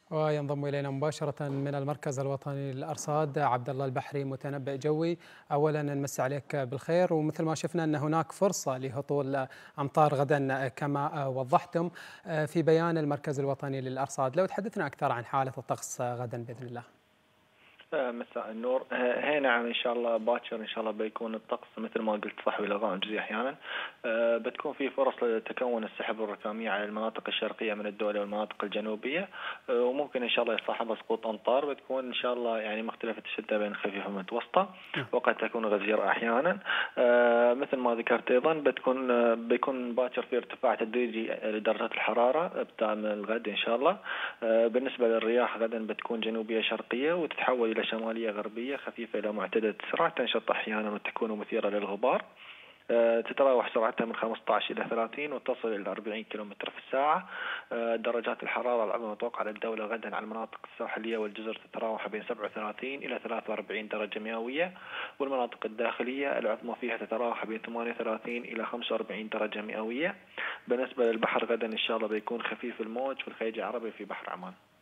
وينضم إلينا مباشرة من المركز الوطني للأرصاد عبد الله البحري متنبئ جوي. أولا نمسي عليك بالخير، ومثل ما شفنا أن هناك فرصة لهطول أمطار غدا كما وضحتم في بيان المركز الوطني للأرصاد. لو تحدثنا أكثر عن حالة الطقس غدا بإذن الله. مساء النور. هي نعم ان شاء الله باكر ان شاء الله بيكون الطقس مثل ما قلت صحوي لغائم جزئي احيانا. بتكون في فرص لتكون السحب الركاميه على المناطق الشرقيه من الدوله والمناطق الجنوبيه، وممكن ان شاء الله يصاحبها سقوط امطار بتكون ان شاء الله يعني مختلفه الشده بين خفيفه ومتوسطه، وقد تكون غزيره احيانا. مثل ما ذكرت ايضا بيكون باكر في ارتفاع تدريجي لدرجات الحراره ابتداء من الغد ان شاء الله. بالنسبه للرياح غدا بتكون جنوبيه شرقيه وتتحول إلى شمالية غربية خفيفة إلى معتدلة السرعة، تنشط أحيانا وتكون مثيرة للغبار. تتراوح سرعتها من 15 إلى 30 وتصل إلى 40 كيلومتر في الساعة. درجات الحرارة العظمى المتوقعة للدولة غدا على المناطق الساحلية والجزر تتراوح بين 37 إلى 43 درجة مئوية، والمناطق الداخلية العظمى فيها تتراوح بين 38 إلى 45 درجة مئوية. بالنسبة للبحر غدا إن شاء الله بيكون خفيف الموج في الخليج العربي في بحر عمان.